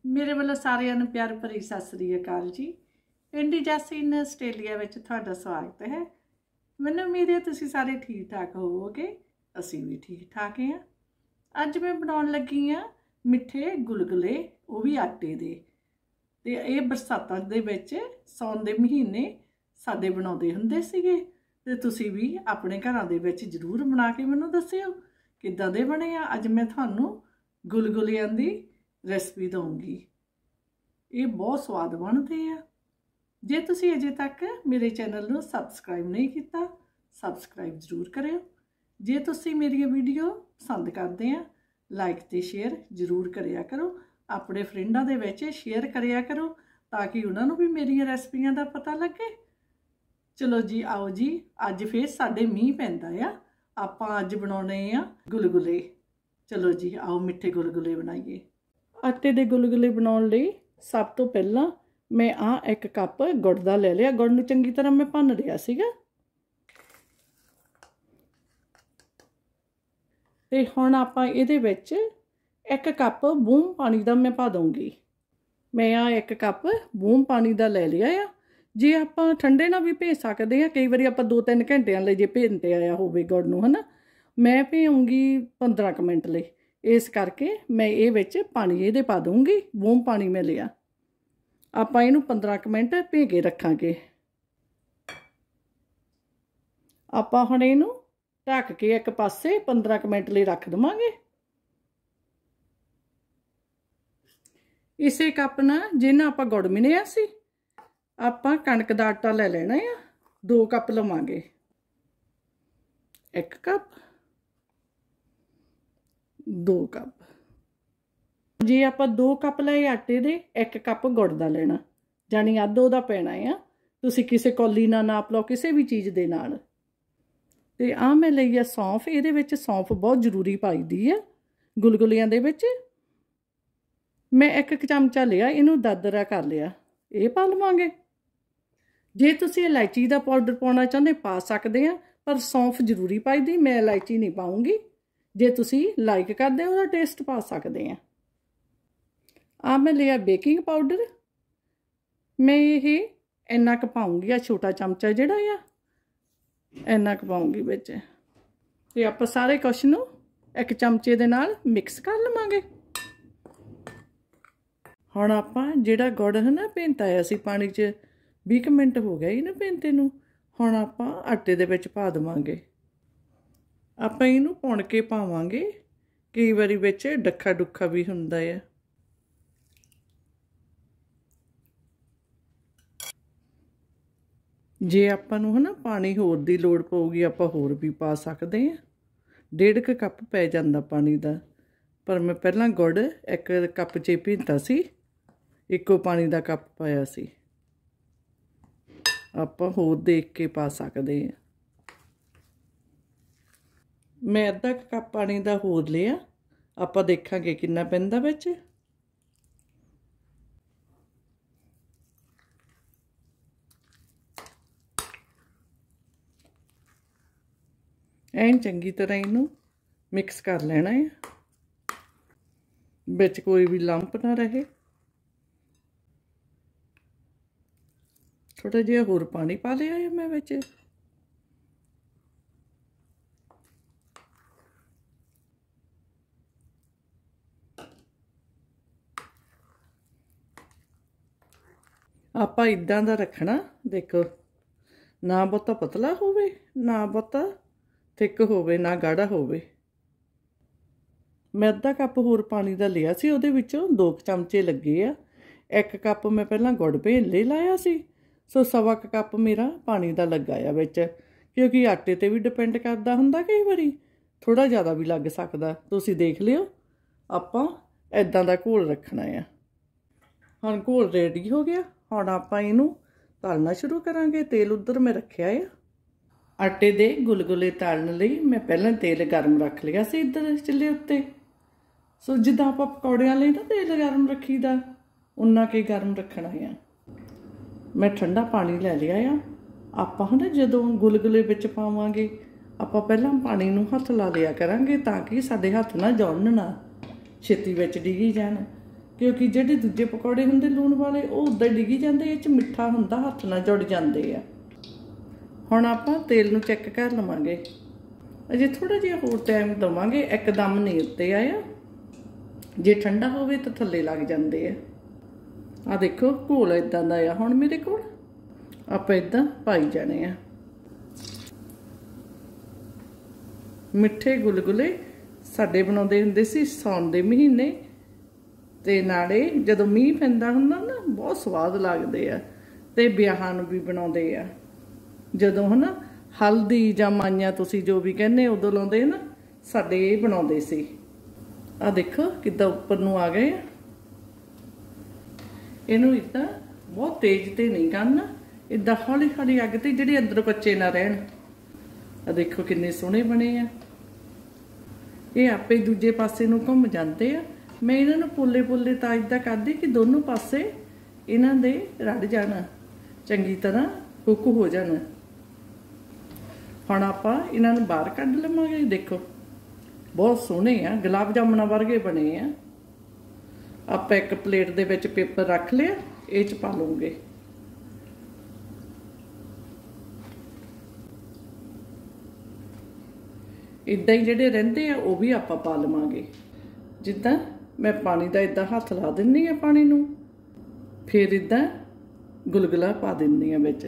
ਮੇਰੇ ਵੱਲੋਂ ਸਾਰਿਆਂ ਨੂੰ ਪਿਆਰ ਭਰੀ ਸਤਿ ਸ੍ਰੀ ਅਕਾਲ ਜੀ। ਪਿੰਡ ਜੈਸੀਨ ਆਸਟ੍ਰੇਲੀਆ ਵਿੱਚ ਤੁਹਾਡਾ ਸਵਾਗਤ ਹੈ। ਮੈਨੂੰ ਉਮੀਦ ਹੈ ਤੁਸੀਂ ਸਾਰੇ ਠੀਕ ਠਾਕ ਹੋਵੋਗੇ। ਅਸੀਂ ਵੀ ਠੀਕ ਠਾਕ ਹਾਂ। ਅੱਜ ਮੈਂ ਬਣਾਉਣ ਲੱਗੀ ਹਾਂ ਮਿੱਠੇ ਗੁਲਗੁਲੇ, ਉਹ ਵੀ ਆਟੇ ਦੇ। ਤੇ ਇਹ ਬਰਸਾਤਾਂ ਦੇ ਵਿੱਚ ਸੌਣ ਦੇ ਮਹੀਨੇ ਸਾਡੇ ਬਣਾਉਂਦੇ ਹੁੰਦੇ ਸੀਗੇ। ਤੇ ਤੁਸੀਂ ਵੀ ਆਪਣੇ ਘਰਾਂ ਦੇ ਵਿੱਚ ਜ਼ਰੂਰ ਬਣਾ ਕੇ ਮੈਨੂੰ ਦੱਸਿਓ ਕਿੱਦਾਂ ਦੇ ਬਣੇ ਆ। ਅੱਜ ਮੈਂ ਤੁਹਾਨੂੰ ਗੁਲਗੁਲਿਆਂ ਦੀ ਰੈਸਪੀ ਦਊਂਗੀ। ਇਹ ਬਹੁਤ ਸਵਾਦ ਬਣਦੇ ਆ। ਜੇ ਤੁਸੀਂ ਅਜੇ ਤੱਕ ਮੇਰੇ ਚੈਨਲ ਨੂੰ ਸਬਸਕ੍ਰਾਈਬ ਨਹੀਂ ਕੀਤਾ, ਸਬਸਕ੍ਰਾਈਬ ਜ਼ਰੂਰ ਕਰਿਓ। ਜੇ ਤੁਸੀਂ ਮੇਰੀਆਂ ਵੀਡੀਓ ਪਸੰਦ ਕਰਦੇ ਆ, ਲਾਈਕ ਤੇ ਸ਼ੇਅਰ ਜ਼ਰੂਰ ਕਰਿਆ ਕਰੋ। ਆਪਣੇ ਫਰੈਂਡਾਂ ਦੇ ਵਿੱਚ ਸ਼ੇਅਰ ਕਰਿਆ ਕਰੋ ਤਾਂ ਕਿ ਉਹਨਾਂ ਨੂੰ ਵੀ ਮੇਰੀਆਂ ਰੈਸਪੀਆਂ ਦਾ ਪਤਾ ਲੱਗੇ। ਚਲੋ ਜੀ, ਆਓ ਜੀ। ਅੱਜ ਫੇਰ ਸਾਡੇ ਮੀਂਹ ਪੈਂਦਾ ਆ। ਆਪਾਂ ਅੱਜ ਬਣਾਉਣੇ ਆ ਗੁਲਗੁਲੇ। ਚਲੋ ਜੀ, ਆਓ ਮਿੱਠੇ ਗੁਲਗੁਲੇ ਬਣਾਈਏ। ਆਟੇ ਦੇ ਗੁਲਗੁਲੇ ਬਣਾਉਣ ਲਈ ਸਭ ਤੋਂ ਪਹਿਲਾਂ ਮੈਂ ਇੱਕ ਕੱਪ ਗੁੜ ਦਾ ਲੈ ਲਿਆ। ਗੁੜ ਨੂੰ ਚੰਗੀ ਤਰ੍ਹਾਂ ਮੈਂ ਭੰਨ ਲਿਆ ਸੀਗਾ। ਤੇ ਹੁਣ ਆਪਾਂ ਇਹਦੇ ਵਿੱਚ 1 ਕੱਪ ਬੂਮ ਪਾਣੀ ਦਾ ਮੈਂ ਪਾ ਦਊਂਗੀ। ਮੈਂ 1 ਕੱਪ ਬੂਮ ਪਾਣੀ ਦਾ ਲੈ ਲਿਆ ਆ। ਜੇ ਆਪਾਂ ਠੰਡੇ ਨਾਲ ਵੀ ਭੇਜ ਸਕਦੇ ਆ, ਕਈ ਵਾਰੀ ਆਪਾਂ 2-3 ਘੰਟਿਆਂ ਲਈ ਜੇ ਭੇਜਤੇ ਆਇਆ ਹੋਵੇ ਗੁੜ ਨੂੰ, ਹਨਾ। ਮੈਂ ਭਿਉਂਗੀ 15 ਕੁ ਮਿੰਟ ਲਈ। ਇਸ ਕਰਕੇ ਮੈਂ ਇਹ ਵਿੱਚ ਪਾਣੀ ਇਹਦੇ ਪਾ ਦੂੰਗੀ। ਬੂਮ ਪਾਣੀ ਮੈਂ ਲਿਆ। ਆਪਾਂ ਇਹਨੂੰ 15 ਕੁ ਮਿੰਟ ਭੇ ਕੇ ਰੱਖਾਂਗੇ। ਆਪਾਂ ਹੁਣ ਇਹਨੂੰ ਢੱਕ ਕੇ ਇੱਕ ਪਾਸੇ 15 ਕੁ ਮਿੰਟ ਲਈ ਰੱਖ ਦੇਵਾਂਗੇ। ਇਸੇ ਕੱਪ ਨਾਲ ਜਿਹਨਾਂ ਆਪਾਂ ਗੁੜ ਮਿਣਿਆ ਸੀ, ਆਪਾਂ ਕਣਕ ਦਾ ਆਟਾ ਲੈ ਲੈਣਾ ਆ। 2 ਕੱਪ ਲਵਾਂਗੇ। 1 ਕੱਪ, 2 ਕੱਪ। ਜੇ ਆਪਾਂ 2 ਕੱਪ ਲਏ ਆਟੇ ਦੇ, 1 ਕੱਪ ਗੁੜ ਦਾ ਲੈਣਾ, ਜਾਣੀ ਅੱਧ ਉਹਦਾ ਪੈਣਾ ਆ। ਤੁਸੀਂ ਕਿਸੇ ਕੌਲੀ ਨਾਲ ਨਾਪ ਲਓ, ਕਿਸੇ ਵੀ ਚੀਜ਼ ਦੇ ਨਾਲ। ਤੇ ਮੈਂ ਲਈ ਆ ਸੌਂਫ। ਇਹਦੇ ਵਿੱਚ ਸੌਂਫ ਬਹੁਤ ਜ਼ਰੂਰੀ ਪਾਈਦੀ ਆ ਗੁਲਗੁਲਿਆਂ ਦੇ ਵਿੱਚ। ਮੈਂ 1 ਚਮਚਾ ਲਿਆ, ਇਹਨੂੰ ਦਰਦਰਾ ਕਰ ਲਿਆ। ਇਹ ਪਾ ਲਵਾਂਗੇ। ਜੇ ਤੁਸੀਂ ਇਲਾਇਚੀ ਦਾ ਪਾਊਡਰ ਪਾਉਣਾ ਚਾਹੁੰਦੇ ਪਾ ਸਕਦੇ ਆ, ਪਰ ਸੌਂਫ ਜ਼ਰੂਰੀ ਪਾਈਦੀ। ਮੈਂ ਇਲਾਇਚੀ ਨਹੀਂ ਪਾਉਂਗੀ। ਜੇ ਤੁਸੀਂ ਲਾਈਕ ਕਰਦੇ ਹੋ ਉਹਦਾ ਟੇਸਟ ਪਾ ਸਕਦੇ ਆ। ਮੈਂ ਲਿਆ ਬੇਕਿੰਗ ਪਾਊਡਰ। ਮੈਂ ਇਹ ਇੰਨਾ ਕੁ ਪਾਉਂਗੀ, ਆ ਛੋਟਾ ਚਮਚਾ ਜਿਹੜਾ ਆ, ਇੰਨਾ ਕੁ ਪਾਉਂਗੀ ਵਿੱਚ। ਤੇ ਆਪਾਂ ਸਾਰੇ ਕੁਛ ਨੂੰ 1 ਚਮਚੇ ਦੇ ਨਾਲ ਮਿਕਸ ਕਰ ਲਵਾਂਗੇ। ਹੁਣ ਆਪਾਂ ਜਿਹੜਾ ਗੁੜ ਹੈ ਨਾ ਭਿੰਤਾ ਆਇਆ ਸੀ ਪਾਣੀ 'ਚ, 20 ਮਿੰਟ ਹੋ ਗਏ ਨਾ ਭਿੰਤੇ ਨੂੰ। ਹੁਣ ਆਪਾਂ ਆਟੇ ਦੇ ਵਿੱਚ ਪਾ ਦੇਵਾਂਗੇ। ਆਪਾਂ ਇਹਨੂੰ ਭੁਣ ਕੇ ਪਾਵਾਂਗੇ। ਕਈ ਵਾਰੀ ਵਿੱਚ ਡੱਖਾ ਡੁੱਖਾ ਵੀ ਹੁੰਦਾ ਆ। ਜੇ ਆਪਾਂ ਨੂੰ ਹਨਾ ਪਾਣੀ ਹੋਰ ਦੀ ਲੋੜ ਪਊਗੀ, ਆਪਾਂ ਹੋਰ ਵੀ ਪਾ ਸਕਦੇ ਆ। 1.5 ਕੱਪ ਪੈ ਜਾਂਦਾ ਪਾਣੀ ਦਾ, ਪਰ ਮੈਂ ਪਹਿਲਾਂ ਗੁੜ 1 ਕੱਪ 'ਚ ਭਿੰਤਾ ਸੀ, ਇੱਕੋ ਪਾਣੀ ਦਾ ਕੱਪ ਪਾਇਆ ਸੀ। ਆਪਾਂ ਹੋਰ ਦੇਖ ਕੇ ਪਾ ਸਕਦੇ ਆ। ਮੈਂ ਅੱਧਾ ਕੱਪ ਪਾਣੀ ਦਾ ਹੋਰ ਲਿਆ। ਆਪਾਂ ਦੇਖਾਂਗੇ ਕਿੰਨਾ ਪੈਂਦਾ ਵਿੱਚ। ਐਨ ਚੰਗੀ ਤਰ੍ਹਾਂ ਇਹਨੂੰ ਮਿਕਸ ਕਰ ਲੈਣਾ ਹੈ, ਵਿੱਚ ਕੋਈ ਵੀ ਲੰਪ ਨਾ ਰਹੇ। ਥੋੜਾ ਜਿਹਾ ਹੋਰ ਪਾਣੀ ਪਾ ਲਿਆ ਹੈ ਮੈਂ ਵਿੱਚ। ਆਪਾਂ ਇਦਾਂ ਦਾ ਰੱਖਣਾ, ਦੇਖੋ, ਨਾ ਬਹੁਤਾ ਪਤਲਾ ਹੋਵੇ, ਨਾ ਬਹੁਤਾ ਥਿੱਕ ਹੋਵੇ, ਨਾ ਗਾੜਾ ਹੋਵੇ। ਮੈਂ ਅੱਧਾ ਕੱਪ ਹੋਰ ਪਾਣੀ ਦਾ ਲਿਆ ਸੀ, ਉਹਦੇ ਵਿੱਚੋਂ 2 ਚਮਚੇ ਲੱਗੇ ਆ। 1 ਕੱਪ ਮੈਂ ਪਹਿਲਾਂ ਗੁੜ ਭੇਲ ਲਈ ਲਾਇਆ ਸੀ, ਸੋ 1.25 ਕੱਪ ਮੇਰਾ ਪਾਣੀ ਦਾ ਲੱਗਾ ਆ ਵਿੱਚ। ਕਿਉਂਕਿ ਆਟੇ 'ਤੇ ਵੀ ਡਿਪੈਂਡ ਕਰਦਾ ਹੁੰਦਾ, ਕਈ ਵਾਰੀ ਥੋੜ੍ਹਾ ਜ਼ਿਆਦਾ ਵੀ ਲੱਗ ਸਕਦਾ। ਤੁਸੀਂ ਦੇਖ ਲਿਓ। ਆਪਾਂ ਇੱਦਾਂ ਦਾ ਘੋਲ ਰੱਖਣਾ ਆ। ਹੁਣ ਘੋਲ ਰੈਡੀ ਹੋ ਗਿਆ। ਹੁਣ ਆਪਾਂ ਇਹਨੂੰ ਤਲਣਾ ਸ਼ੁਰੂ ਕਰਾਂਗੇ। ਤੇਲ ਉੱਧਰ ਮੈਂ ਰੱਖਿਆ ਆ। ਆਟੇ ਦੇ ਗੁਲਗੁਲੇ ਤਲਣ ਲਈ ਮੈਂ ਪਹਿਲਾਂ ਤੇਲ ਗਰਮ ਰੱਖ ਲਿਆ ਸੀ ਇੱਧਰ ਚੁੱਲ੍ਹੇ ਉੱਤੇ। ਸੋ ਜਿੱਦਾਂ ਆਪਾਂ ਪਕੌੜਿਆਂ ਲਈ ਨਾ ਤੇਲ ਗਰਮ ਰੱਖੀਦਾ, ਉਨਾ ਕੁ ਗਰਮ ਰੱਖਣਾ ਆ। ਮੈਂ ਠੰਡਾ ਪਾਣੀ ਲੈ ਲਿਆ ਆ। ਆਪਾਂ ਨਾ ਜਦੋਂ ਗੁਲਗੁਲੇ ਵਿੱਚ ਪਾਵਾਂਗੇ, ਆਪਾਂ ਪਹਿਲਾਂ ਪਾਣੀ ਨੂੰ ਹੱਥ ਲਾ ਲਿਆ ਕਰਾਂਗੇ ਤਾਂ ਕਿ ਸਾਡੇ ਹੱਥ ਨਾ ਜਲਣ ਨਾ, ਛੇਤੀ ਵਿੱਚ ਡਿੱਗੀ ਜਾਣ। क्योंकि ਜਿਹੜੇ ਦੂਜੇ ਪਕੌੜੇ ਹੁੰਦੇ ਲੂਣ ਵਾਲੇ ਉਹ ਉੱਦਾਂ ਡਿੱਗੀ ਜਾਂਦੇ, ਇਹ 'ਚ ਮਿੱਠਾ ਹੁੰਦਾ, ਹੱਥ ਨਾਲ ਜੁੜ ਜਾਂਦੇ ਆ। ਹੁਣ ਆਪਾਂ ਤੇਲ ਨੂੰ ਚੈੱਕ ਕਰ ਲਵਾਂਗੇ। ਅਜੇ ਥੋੜਾ ਜਿਹਾ ਹੋਰ ਟਾਈਮ ਦੇਵਾਂਗੇ, ਇੱਕਦਮ ਨਹੀਂ ਉੱਤੇ ਆਇਆ। ਜੇ ਠੰਡਾ ਹੋਵੇ ਤਾਂ ਥੱਲੇ ਲੱਗ ਜਾਂਦੇ ਆ। ਆ ਦੇਖੋ ਘੋਲ ਇਦਾਂ ਦਾ ਆ ਹੁਣ ਮੇਰੇ ਕੋਲ। ਆਪਾਂ ਇਦਾਂ ਪਾਈ ਜਾਣੇ ਆ। ਮਿੱਠੇ ਗੁਲਗੁਲੇ ਸਾਡੇ ਬਣਾਉਂਦੇ ਹੁੰਦੇ ਸੀ ਸਾਉਣ ਦੇ ਮਹੀਨੇ, ਤੇ ਨਾਲੇ ਜਦੋਂ ਮੀਂਹ ਪੈਂਦਾ ਹੁੰਦਾ ਨਾ ਬਹੁਤ ਸਵਾਦ ਲੱਗਦੇ ਆ। ਤੇ ਵਿਆਹਾਂ ਨੂੰ ਵੀ ਬਣਾਉਂਦੇ ਆ, ਜਦੋਂ ਹਨਾ ਹਲਦੀ ਜਾਂ ਮਾਈਆਂ ਤੁਸੀਂ ਜੋ ਵੀ ਕਹਿੰਦੇ ਉਦੋਂ ਲਾਉਂਦੇ ਨਾ, ਸਾਡੇ ਇਹ ਬਣਾਉਂਦੇ ਸੀ। ਆ ਦੇਖੋ ਕਿੱਦਾਂ ਉੱਪਰ ਨੂੰ ਆ ਗਏ ਆ। ਇਹਨੂੰ ਇੱਦਾਂ ਬਹੁਤ ਤੇਜ਼ ਤੇ ਨਹੀਂ ਕਰਨਾ, ਇੱਦਾਂ ਹੌਲੀ ਹੌਲੀ ਅੱਗ ਤੇ, ਜਿਹੜੇ ਅੰਦਰ ਕੱਚੇ ਨਾ ਰਹਿਣ। ਆ ਦੇਖੋ ਕਿੰਨੇ ਸੋਹਣੇ ਬਣੇ ਆ। ਇਹ ਆਪੇ ਦੂਜੇ ਪਾਸੇ ਨੂੰ ਘੁੰਮ ਜਾਂਦੇ ਆ। ਮੈਂ ਇਹਨਾਂ ਨੂੰ ਪੋਲੇ ਪੋਲੇ ਤਾਂ ਇੱਦਾਂ ਕਰਦੀ ਕਿ ਦੋਨੋਂ ਪਾਸੇ ਇਹਨਾਂ ਦੇ ਰੜ ਜਾਣ, ਚੰਗੀ ਤਰ੍ਹਾਂ ਕੁੱਕ ਹੋ ਜਾਣ। ਹੁਣ ਆਪਾਂ ਇਹਨਾਂ ਨੂੰ ਬਾਹਰ ਕੱਢ ਲਵਾਂਗੇ। ਦੇਖੋ ਬਹੁਤ ਸੋਹਣੇ ਆ, ਗੁਲਾਬ ਜਾਮੁਨਾਂ ਵਰਗੇ ਬਣੇ ਆ। ਆਪਾਂ ਇੱਕ ਪਲੇਟ ਦੇ ਵਿੱਚ ਪੇਪਰ ਰੱਖ ਲਿਆ, ਇਹ 'ਚ ਪਾ ਲਵਾਂਗੇ। ਇੱਦਾਂ ਹੀ ਜਿਹੜੇ ਰਹਿੰਦੇ ਆ ਉਹ ਵੀ ਆਪਾਂ ਪਾ ਲਵਾਂਗੇ। ਜਿੱਦਾਂ ਮੈਂ ਪਾਣੀ ਦਾ ਇੱਦਾਂ ਹੱਥ ਲਾ ਦਿੰਦੀ ਆ ਪਾਣੀ ਨੂੰ, ਫਿਰ ਇੱਦਾਂ ਗੁਲਗੁਲਾ ਪਾ ਦਿੰਦੀ ਆ ਵਿੱਚ।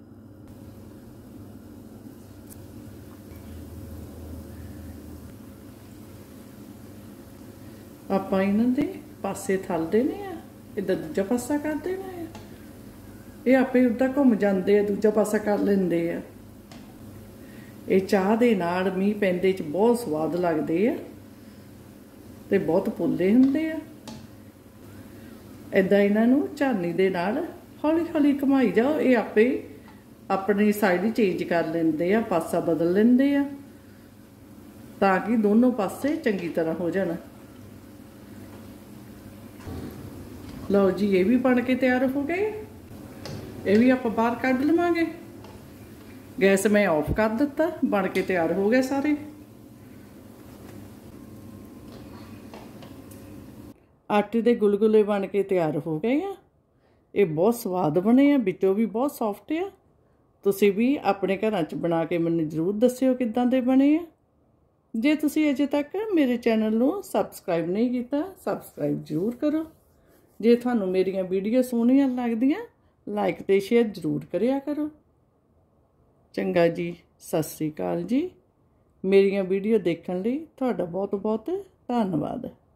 ਆਪਾਂ ਇਹਨਾਂ ਦੇ ਪਾਸੇ ਥਲ ਦੇਣੇ ਆ, ਇੱਦਾਂ ਦੂਜਾ ਪਾਸਾ ਕਰ ਦੇਣਾ ਆ। ਇਹ ਆਪੇ ਉੱਦਾਂ ਘੁੰਮ ਜਾਂਦੇ ਆ, ਦੂਜਾ ਪਾਸਾ ਕਰ ਲੈਂਦੇ ਆ। ਇਹ ਚਾਹ ਦੇ ਨਾਲ ਮੀਂਹ ਪੈਂਦੇ 'ਚ ਬਹੁਤ ਸਵਾਦ ਲੱਗਦੇ ਆ ਤੇ ਬਹੁਤ ਪੋਲੇ ਹੁੰਦੇ ਆ। ਇੱਦਾਂ ਇਹਨਾਂ ਨੂੰ ਝਾਰਨੀ ਦੇ ਨਾਲ ਹੌਲੀ ਹੌਲੀ ਘੁਮਾਈ ਜਾਓ, ਇਹ ਆਪੇ ਆਪਣੀ ਸਾਈਡ ਹੀ ਚੇਂਜ ਕਰ ਲੈਂਦੇ ਆ, ਪਾਸਾ ਬਦਲ ਲੈਂਦੇ ਆ, ਤਾਂ ਕਿ ਦੋਨੋਂ ਪਾਸੇ ਚੰਗੀ ਤਰ੍ਹਾਂ ਹੋ ਜਾਣ। ਲਓ ਜੀ, ਇਹ ਵੀ ਬਣ ਕੇ ਤਿਆਰ ਹੋ ਗਏ। ਇਹ ਵੀ ਆਪਾਂ ਬਾਹਰ ਕੱਢ ਲਵਾਂਗੇ। ਗੈਸ ਮੈਂ ਆਫ ਕਰ ਦਿੱਤਾ, ਬਣ ਕੇ ਤਿਆਰ ਹੋ ਗਏ ਸਾਰੇ। ਆਟੇ ਦੇ ਗੁਲਗੁਲੇ ਬਣ ਕੇ ਤਿਆਰ ਹੋ ਗਏ ਆ। ਇਹ ਬਹੁਤ ਸਵਾਦ ਬਣੇ ਆ, ਵਿੱਚੋਂ ਵੀ ਬਹੁਤ ਸੌਫਟ ਆ। ਤੁਸੀਂ ਵੀ ਆਪਣੇ ਘਰਾਂ 'ਚ ਬਣਾ ਕੇ ਮੈਨੂੰ ਜ਼ਰੂਰ ਦੱਸਿਓ ਕਿੱਦਾਂ ਦੇ ਬਣੇ ਆ। ਜੇ ਤੁਸੀਂ ਅਜੇ ਤੱਕ ਮੇਰੇ ਚੈਨਲ ਨੂੰ ਸਬਸਕ੍ਰਾਈਬ ਨਹੀਂ ਕੀਤਾ, ਸਬਸਕ੍ਰਾਈਬ ਜ਼ਰੂਰ ਕਰੋ। ਜੇ ਤੁਹਾਨੂੰ ਮੇਰੀਆਂ ਵੀਡੀਓ ਸੋਹਣੀਆਂ ਲੱਗਦੀਆਂ, ਲਾਈਕ ਤੇ ਸ਼ੇਅਰ ਜ਼ਰੂਰ ਕਰਿਆ ਕਰੋ। ਚੰਗਾ ਜੀ, ਸਤਿ ਸ੍ਰੀ ਅਕਾਲ ਜੀ। ਮੇਰੀਆਂ ਵੀਡੀਓ ਦੇਖਣ ਲਈ ਤੁਹਾਡਾ ਬਹੁਤ ਬਹੁਤ ਧੰਨਵਾਦ।